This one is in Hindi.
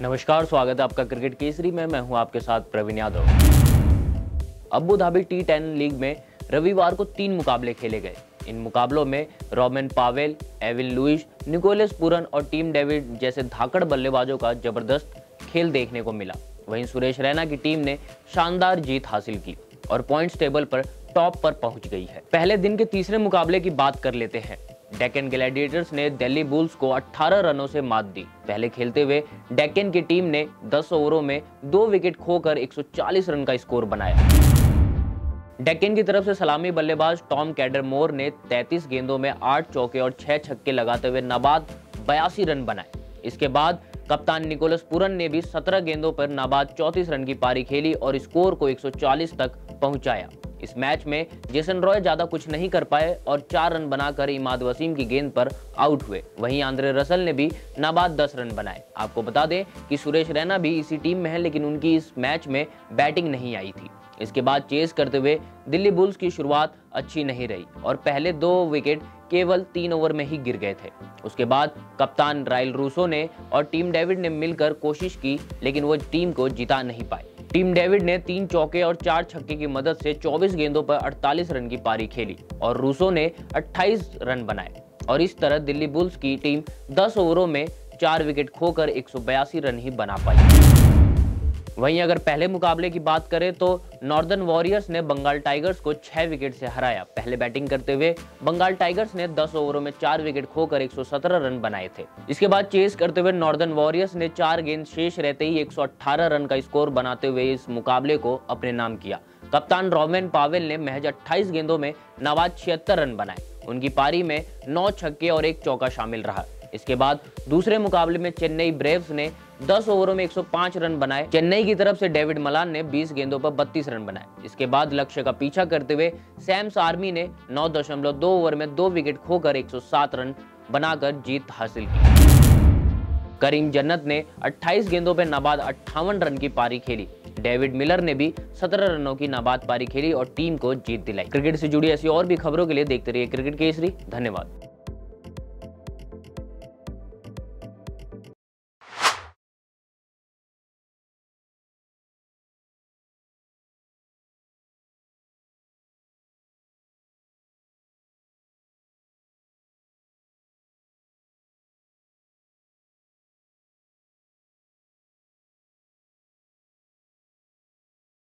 नमस्कार, स्वागत है आपका क्रिकेट केसरी में। मैं हूं आपके साथ Praveen Yadav. Abu Dhabi T10 league में रविवार को 3 मुकाबले खेले गए। इन मुकाबलों में Rovman Powell, Evin Lewis, Nicholas Pooran और टीम डेविड जैसे धाकड़ बल्लेबाजों का जबरदस्त खेल देखने को मिला। वहीं सुरेश रैना की टीम ने शानदार जीत हासिल की और पॉइंट्स टेबल पर टॉप पर पहुंच गई है। पहले दिन के तीसरे मुकाबले की बात कर लेते हैं। डेक्कन ग्लैडिएटर्स ने दिल्ली बुल्स को 18 रनों से मात दी। पहले खेलते हुए डेक्कन की टीम ने 10 ओवरों में 2 विकेट खोकर 140 रन का स्कोर बनाया। डेक्कन की तरफ से सलामी बल्लेबाज टॉम कैडरमोर ने 33 गेंदों में 8 चौके और 6 छक्के लगाते हुए नाबाद 82 रन बनाए। इसके बाद कप्तान निकोलस पूरन ने भी 17 गेंदों पर नाबाद 34 रन की पारी खेली और स्कोर को 140 तक पहुंचाया। इस मैच में जेसन रॉय ज्यादा कुछ नहीं कर पाए और 4 रन बनाकर इमाद वसीम की गेंद पर आउट हुए। वहीं आंद्रे रसल ने भी नाबाद 10 रन बनाए। आपको बता दें कि सुरेश रैना भी इसी टीम में है, लेकिन उनकी इस मैच में बैटिंग नहीं आई थी। इसके बाद चेस करते हुए दिल्ली बुल्स की शुरुआत अच्छी नहीं रही और पहले 2 विकेट केवल 3 ओवर में ही गिर गए थे। उसके बाद कप्तान रायल रूसो ने और टीम डेविड ने मिलकर कोशिश की, लेकिन वो टीम को जिता नहीं पाए। टीम डेविड ने 3 चौके और 4 छक्के की मदद से 24 गेंदों पर 48 रन की पारी खेली और रूसो ने 28 रन बनाए और इस तरह दिल्ली बुल्स की टीम 10 ओवरों में 4 विकेट खोकर 182 रन ही बना पाई। वहीं अगर पहले मुकाबले की बात करें तो नॉर्दर्न वॉरियर्स ने बंगाल टाइगर्स को 6 विकेट से हराया। पहले बैटिंग करते हुए बंगाल टाइगर्स ने 10 ओवरों में 4 विकेट खोकर 117 रन बनाए थे। इसके बाद चेस करते हुए नॉर्दर्न वॉरियर्स ने 4 गेंद शेष रहते ही 118 रन का स्कोर बनाते हुए इस मुकाबले को अपने नाम किया। कप्तान रोमन पावेल ने महज 28 गेंदों में नाबाद 76 रन बनाए। उनकी पारी में 9 छक्के और 1 चौका शामिल रहा। इसके बाद दूसरे मुकाबले में चेन्नई ब्रेव्स ने 10 ओवरों में 105 रन बनाए। चेन्नई की तरफ से डेविड मलान ने 20 गेंदों पर 32 रन बनाए। इसके बाद लक्ष्य का पीछा करते हुए सैम्स आर्मी ने 9.2 ओवर में 2 विकेट खोकर 107 रन बनाकर जीत हासिल की। करीम जन्नत ने 28 गेंदों पर नाबाद 58 रन की पारी खेली। डेविड मिलर ने भी 17 रनों की नाबाद पारी खेली और टीम को जीत दिलाई। क्रिकेट से जुड़ी ऐसी और भी खबरों के लिए देखते रहिए क्रिकेट केसरी। धन्यवाद।